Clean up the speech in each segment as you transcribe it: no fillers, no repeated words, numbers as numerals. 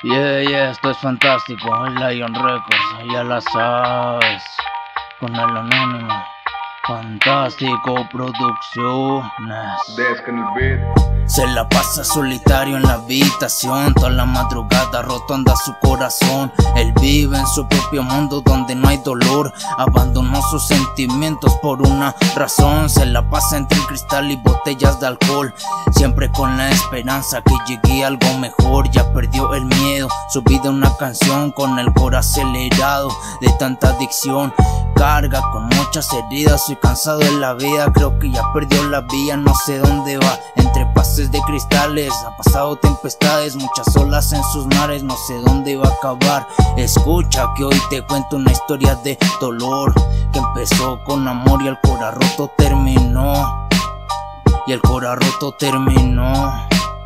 Esto es fantástico, el Lion Records, ya la sabes, con el anónimo, Fantástico Producciones. Se la pasa solitario en la habitación, toda la madrugada roto anda su corazón. Él vive en su propio mundo donde no hay dolor, abandonó sus sentimientos por una razón. Se la pasa entre el cristal y botellas de alcohol, siempre con la esperanza que llegue algo mejor. Ya perdió el miedo, su vida una canción, con el corazón acelerado de tanta adicción. Carga con muchas heridas, soy cansado de la vida, creo que ya perdió la vía, no sé dónde va. Entre pases de cristales, ha pasado tempestades, muchas olas en sus mares, no sé dónde va a acabar. Escucha que hoy te cuento una historia de dolor, que empezó con amor y el cora roto terminó. Y el cora roto terminó.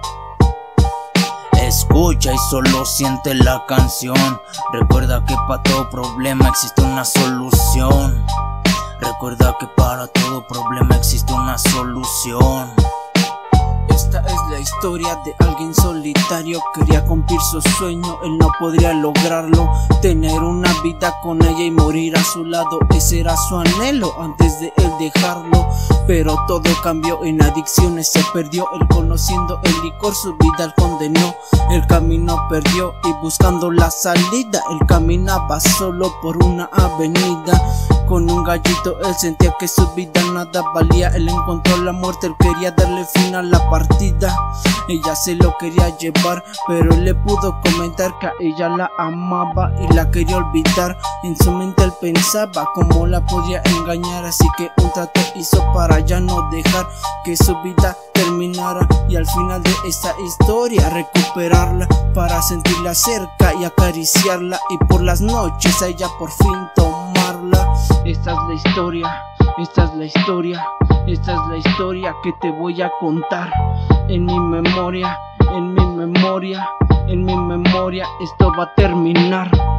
Escucha y solo siente la canción. Recuerda que para todo problema existe una solución. Recuerda que para todo problema existe una solución. Esta es la historia de alguien solitario. Quería cumplir su sueño, él no podría lograrlo. Tener una vida con ella y morir a su lado, ese era su anhelo antes de él dejarlo. Pero todo cambió en adicciones, se perdió él conociendo el licor, su vida él condenó. El camino perdió y buscando la salida, él caminaba solo por una avenida. Con un gallito él sentía que su vida nada valía. Él encontró la muerte, él quería darle fin a la partida. Ella se lo quería llevar, pero él le pudo comentar que a ella la amaba y la quería olvidar. En su mente él pensaba cómo la podía engañar, así que un trato hizo para ya no dejar que su vida terminara. Y al final de esta historia recuperarla, para sentirla cerca y acariciarla, y por las noches a ella por fin tomarla. Esta es la historia, esta es la historia, esta es la historia que te voy a contar. En mi memoria, en mi memoria, en mi memoria esto va a terminar.